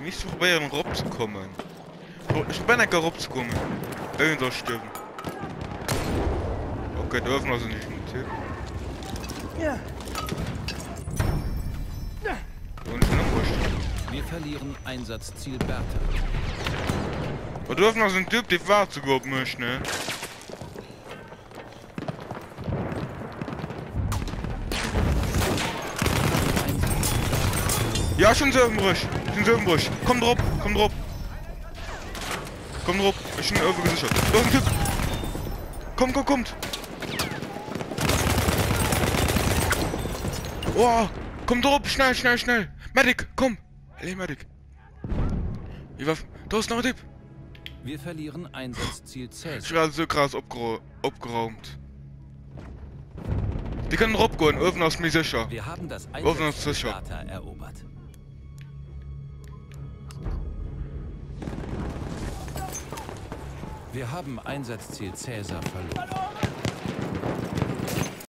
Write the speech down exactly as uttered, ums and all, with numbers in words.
müssen probieren, rauszukommen. Ich bin nicht rauszukommen. Irgendwas stimmt. Okay, dürfen wir sie nicht mit Tipp. Ja. Und ich bin noch Wir verlieren Einsatzziel Bertha. Wir dürfen noch so einen Typ, der war zu gut möchte, ne? Ja, schon so im Busch. Schon so im Busch. Komm drauf, komm drauf. Komm drauf. Ich bin irgendwo gesichert. Da ist ein Typ. Komm, komm, kommt. Oh, komm drauf, schnell, schnell, schnell. Medic, komm. Hey, Medic. Wie war... Da ist noch ein Typ. Wir verlieren Einsatzziel Ich Cäsar. werde so krass abgera abgeraumt. Die können drauf gehen, öffnen aus mir sicher. Wir haben das Öffnen uns Einsatzziel sicher. Bertha erobert. Wir haben Einsatzziel Cäsar verloren.